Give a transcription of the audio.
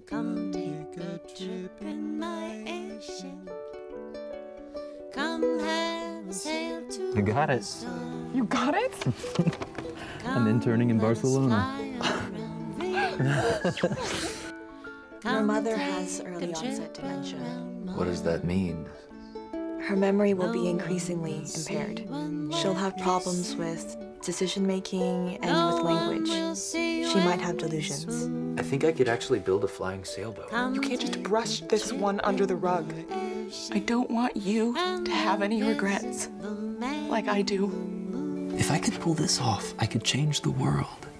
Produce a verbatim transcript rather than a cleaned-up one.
Come take a trip in my airship. Come have a sail to You got it. You got it? I'm interning in Barcelona. Her mother has early onset dementia. What does that mean? Her memory will be increasingly impaired. She'll have problems with decision-making and with language. She might have delusions. I think I could actually build a flying sailboat. You can't just brush this one under the rug. I don't want you to have any regrets, like I do. If I could pull this off, I could change the world.